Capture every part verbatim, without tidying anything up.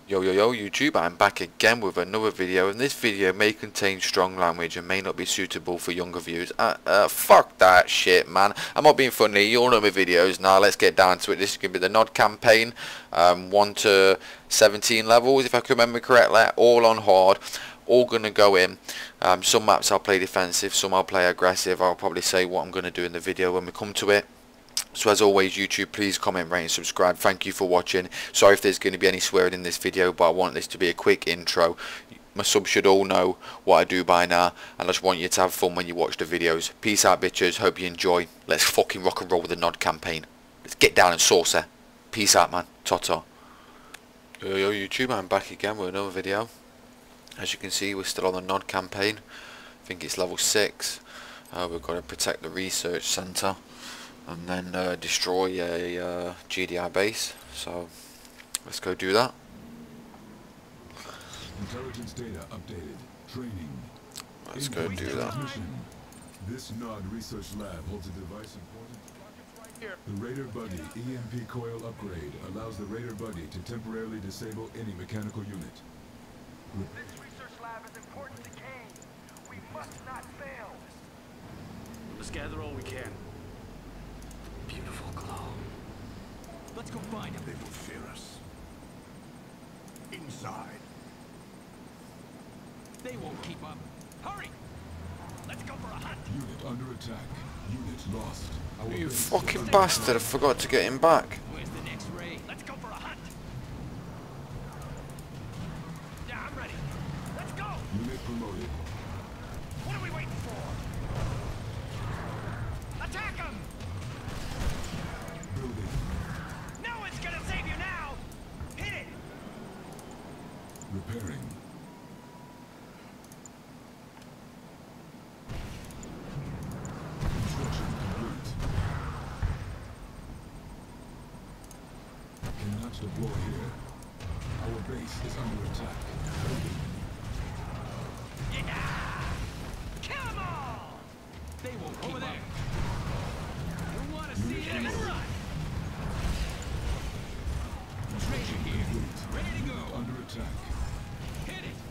Yo yo yo YouTube, I'm back again with another video, and this video may contain strong language and may not be suitable for younger viewers. Uh, uh, fuck that shit, man. I'm not being funny, you all know my videos. Now let's get down to it. This is going to be the N O D campaign, um, one to seventeen levels if I can remember correctly, all on hard, all going to go in. Um, some maps I'll play defensive, some I'll play aggressive. I'll probably say what I'm going to do in the video when we come to it. So as always YouTube, please comment, rate and subscribe. Thank you for watching. Sorry if there's going to be any swearing in this video, but I want this to be a quick intro. My subs should all know what I do by now, and I just want you to have fun when you watch the videos. Peace out bitches, hope you enjoy. Let's fucking rock and roll with the N O D campaign. Let's get down and sauce her. Peace out man, ta-ta. Yo yo YouTube, I'm back again with another video. As you can see, we're still on the N O D campaign. I think it's level six. Uh, we've got to protect the research centre and then uh, destroy a uh, G D I base. So let's go do that. Intelligence data updated. Training. Let's go do that. This N O D research lab holds a device important. The Raider Buddy E M P coil upgrade allows the Raider Buddy to temporarily disable any mechanical unit. This research lab is important to Kane. We must not fail. Let's gather all we can. Beautiful glow. Let's go find him. They will fear us. Inside. They won't keep up. Hurry! Let's go for a hunt. Unit under attack. Unit lost. Our You base fucking is bastard, I forgot to get him back. Where's the next raid? Let's go for a hunt. Yeah, I'm ready. Let's go. Unit promoted. What are we waiting for? Attack him! Building. No one's gonna save you now. Hit it. Repairing. Construction complete. Cannot deploy here. Our base is under attack. Building. Yeah! Kill them all! They won't keep Over there. You want to see it? Run! Construction here. complete. Ready to go. Unit under attack. Hit it!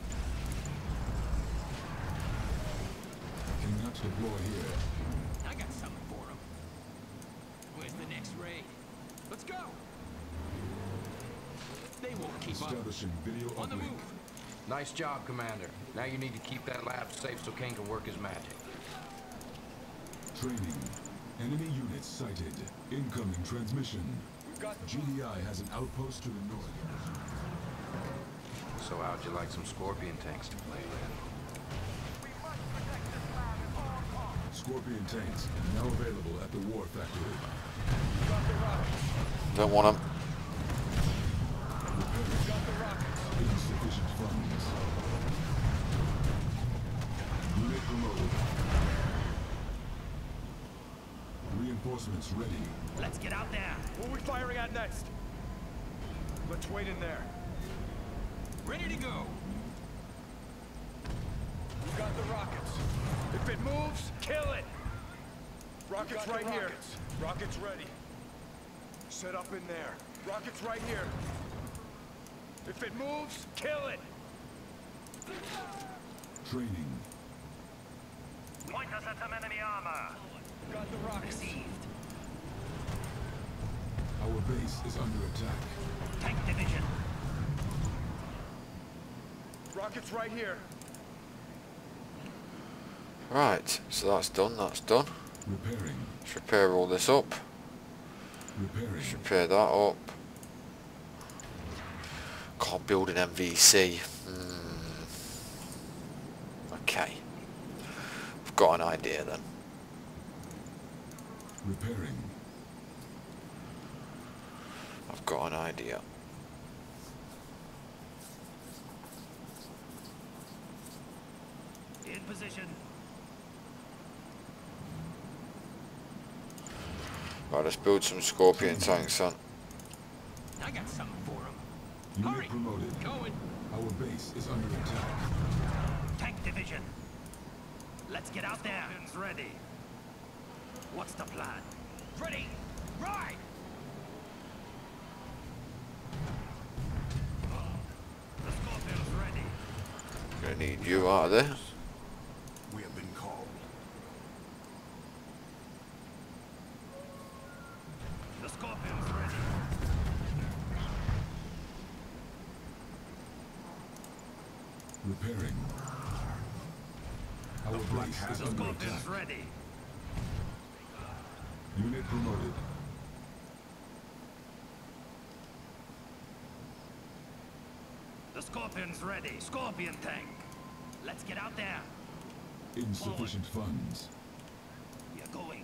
Cannot deploy here. I got something for him. Where's the next raid? Let's go! They won't keep up. Establishing video On the uplink. move. Nice job, Commander. Now you need to keep that lab safe so Kane can work his magic. Training. Enemy units sighted. Incoming transmission. G D I has an outpost to the north. So how'd you like some Scorpion tanks to play with? We must protect this lab at all costs. Scorpion tanks now available at the war factory. Don't want him. Insufficient funds. Unit promoted. Reinforcements ready. Let's get out there. What are we firing at next? Let's wait in there. Ready to go. We got the rockets. If it moves, kill it. Rockets right here. Rockets ready. Set up in there. Rockets right here. If it moves, kill it. Training. Point us at some enemy armor. Got the rockets. Our base is under attack. Tank division. Rockets right here. Right, so that's done, that's done. Repairing. Let's repair all this up. Repairing. Let's repair that up. Can't build an M V C. Hmm. Okay. I've got an idea then. Repairing. I've got an idea. In position. Right, let's build some Scorpion tanks then. I got something for him. Unit Hurry. promoted. Going. Our base is under attack. Tank division. Let's get out there. Weapons ready. What's the plan? Ready. Ride. don't need you out of there. We have been called. The Scorpion's ready. Repairing. Our base is The under Scorpion's attack. ready. Unit promoted. The Scorpion's ready. Scorpion tank. Let's get out there. Insufficient funds. We are going.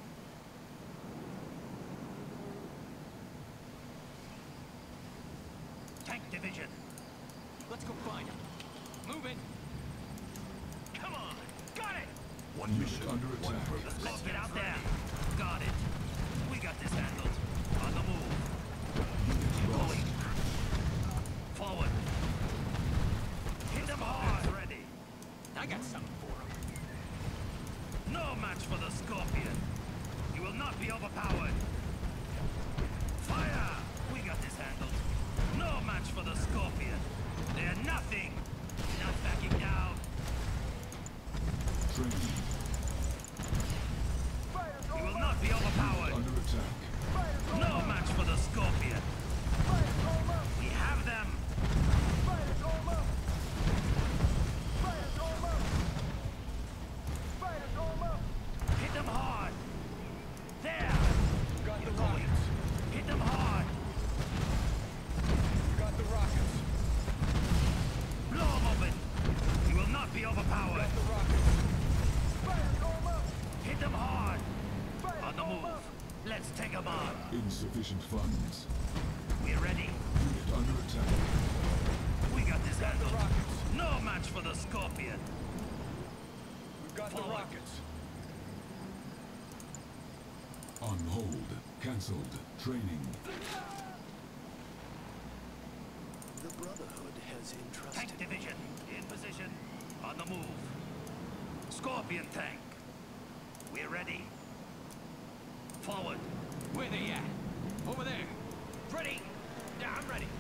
Tank division. Let's go find him. Move in. Come on. Got it. One Unit mission, under one attack. purpose. Let's get out there. Got it. We got this handled. On the move. Unit lost. Going. Forward. Hit them hard. Ready. I got something for him. No match for the Scorpion. You will not be overpowered. Fire! We got this handled. No match for the Scorpion. They're nothing. Not backing down. Training. You will not be overpowered. Under attack. No match for the Scorpion. We have them. Hit them hard. There. You're going. Hit them hard. Got the rockets. Blow them open. You will not be overpowered. Got the rockets. Hit them hard. On the move. Let's take them on. Insufficient funds. We're ready. Unit under attack. We got this handled. No match for the Scorpion. We've got Forward. the rockets. On hold. Cancelled. Training. The Brotherhood has entrusted Tank division. In position. On the move. Scorpion tank. We're ready. Forward. Where they at? Over there. Ready. Yeah, I'm ready.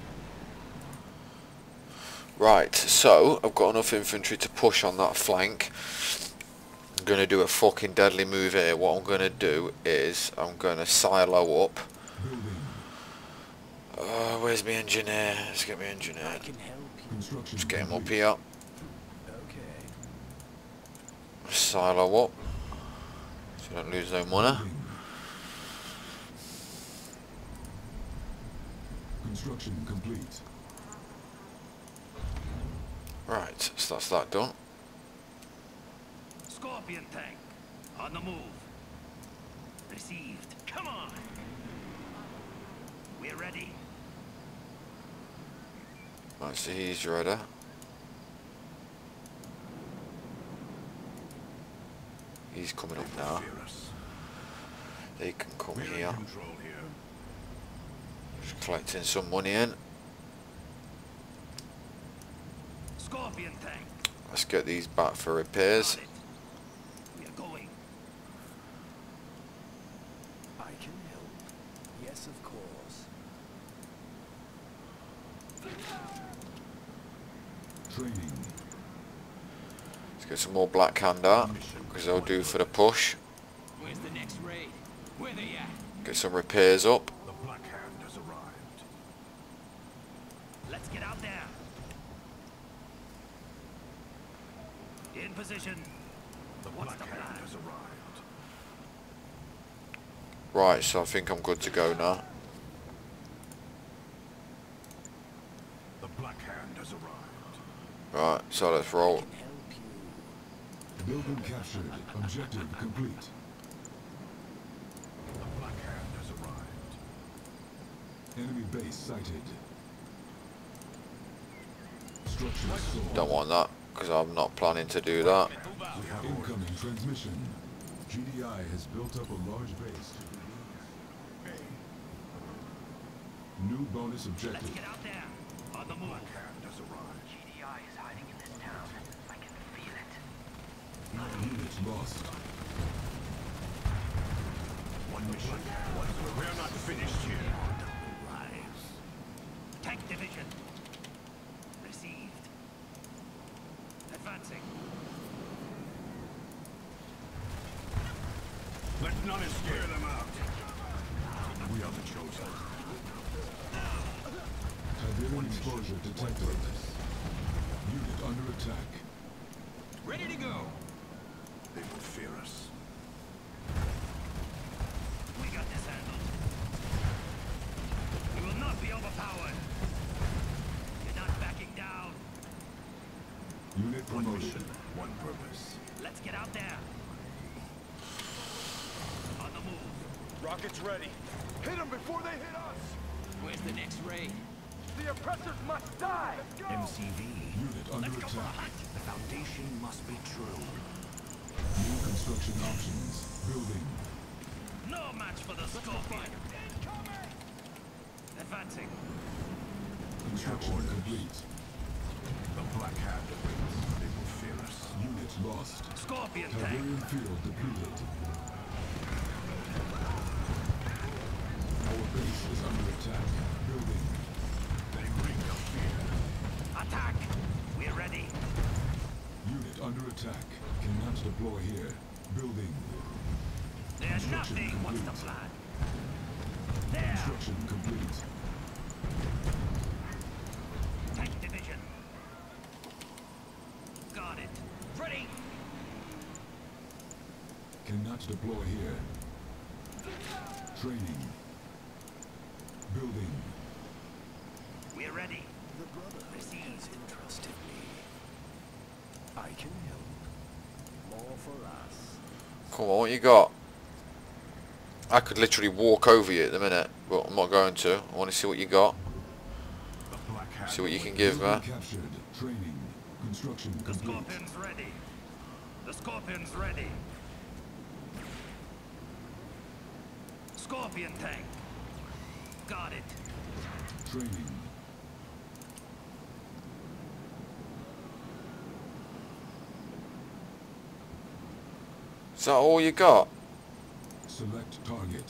Right, so I've got enough infantry to push on that flank. I'm going to do a fucking deadly move here. What I'm going to do is I'm going to silo up. Building. Uh, where's my engineer? Let's get my engineer. I can help you. Construction. Just get him up complete. here. Okay. Silo up. So don't lose no money. Building. Construction complete. Right, so that's that done. Scorpion tank. On the move. Received. Come on. We're ready. Right, so he's ready. He's coming up now. Fear us. They can come We're in here. control here. Just collecting some money in. Scorpion tank. Let's get these back for repairs. Got it. We are going. I can help. Yes, of course. Training. Let's get some more Black Hand out, because they'll do for the push. Where's the next raid? Where they at? Get some repairs up. The Black Hand has arrived. Let's get out there. In position. The What's Black the Hand plan? has arrived. Right, so I think I'm good to go now. The Black Hand has arrived. Right, so let's roll. I can help you. Building captured. Objective complete. The Black Hand has arrived. Enemy base sighted. Structure sold. Don't want that, because I'm not planning to do that. We have orders. Incoming transmission. G D I has built up a large base. New bonus Let's objective. get out there. On the move. Black Hand has arrived. G D I is hiding in this town. I can feel it. Units lost. One mission. One. We're not finished here. Rise. Tank division. Received. Advancing. none is scared them out. We are the chosen. Tiberium exposure detected. Unit under attack. Ready to go. They will fear us. We got this handled. We will not be overpowered. You're not backing down. Unit promotion. One purpose. Let's get out there. On the move. Rockets ready. Hit them before they hit us. Where's the next raid? The oppressors must die. Let's go. M C V. Unit under Let's go for a attack. hunt. The foundation must be true. New construction options. Building. No match for the Scorpion. Advancing. Construction complete. The Black Hand awaits. They will fear us. Unit lost. Scorpion tank. Tiberium field depleted. Our base is under attack. Building. They bring no fear. Attack. We're ready. Unit under attack. Cannot deploy here. Building. There's Construction nothing. What's the complete. plan? There. Construction complete. Tank division. Got it. Ready. Cannot deploy here. Training. Building. We're ready. The Brotherhood has entrusted me. I can help. More for us. Come on, what you got? I could literally walk over you at the minute, but I'm not going to. I want to see what you got. The Black Hand. See what you can give, Building man. captured. Training. Construction The complete. Scorpion's ready. The Scorpion's ready. Scorpion tank. Got it. Training. Is that all you got? Select target.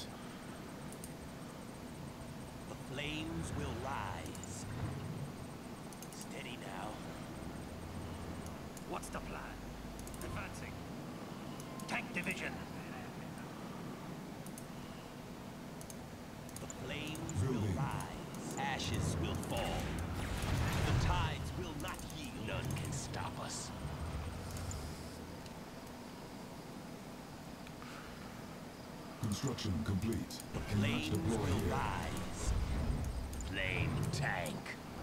The flames will rise. Steady now. What's the plan? Advancing. Tank division. The flames Building. will rise. Ashes will fall. The tides will not yield. None can stop us. Construction complete. The Cannot flames deploy will here. rise. Flame tank.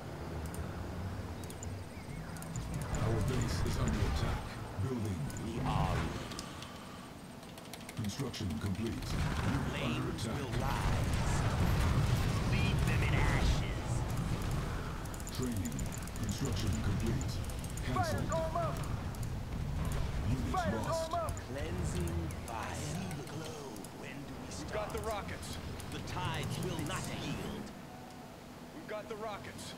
Our base is under attack. Building. We are. Construction complete. Unit under Flames attack. will rise. Leave them in ashes. Training. Construction complete. Cancelled. Units lost. Cleansing fire. See the glow. When do we We've start? got the rockets. The tides will not yield. We've got the rockets.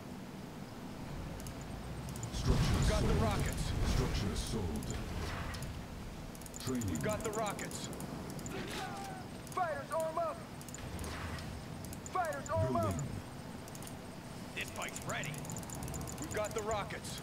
Structure We've got sold. the rockets. Structure sold. Training. We've got the rockets. Fighters, arm up! Fighters, arm up! Building. This bike's ready. We've got the rockets.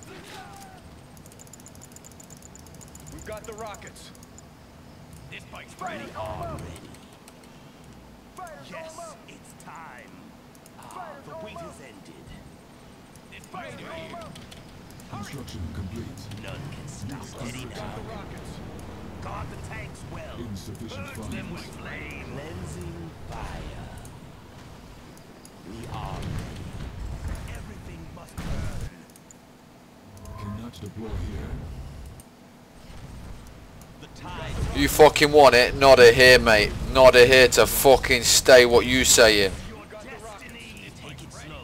We've got the rockets. This bike's ready. Fighters, arm up! Ready. Fighters, Yes, arm up! it's time. Ah, Fighters, the arm wait up! has ended. This Fighters, bike's arm ready. up! Construction complete. None can stop us Under now. attack. The rockets. Guard the tanks well. Insufficient Purge them funds. with flame. Cleansing fire. We are ready. Everything must burn. Cannot deploy here. The tides You fucking want it? Nodder here, mate. Nodder here to fucking stay what you saying. We've got the rockets. destiny. Take it slow.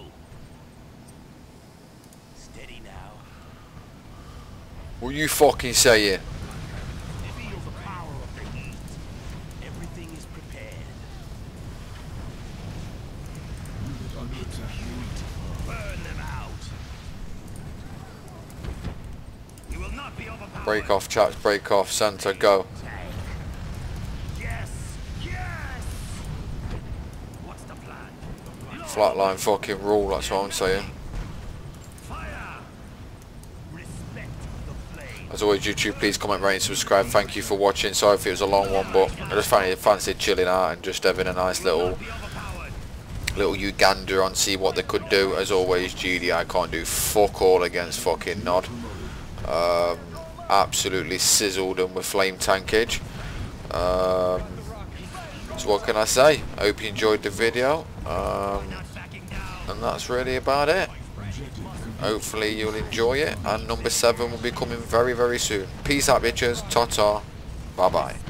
Steady now. What you fucking saying? Feel the power of the heat. Everything is prepared. Unit under attack. Burn them out. You will not be overpowered. Break off, chaps. Break off. Santa, go. Tank. Yes. Yes. What's the plan? Flatline fucking rule. That's what I'm saying. Fire. Respect the flame. As always, YouTube, please comment, rate and subscribe. Thank you for watching. Sorry if it was a long one, but I just fancied, fancied chilling out and just having a nice little little Uganda on, see what they could do. As always, G D I can't do fuck all against fucking Nod. Um, absolutely sizzled them with flame tankage. Um, so what can I say? I hope you enjoyed the video. Um, and that's really about it. Hopefully you'll enjoy it, and number seven will be coming very very soon. Peace out bitches, ta ta, bye bye.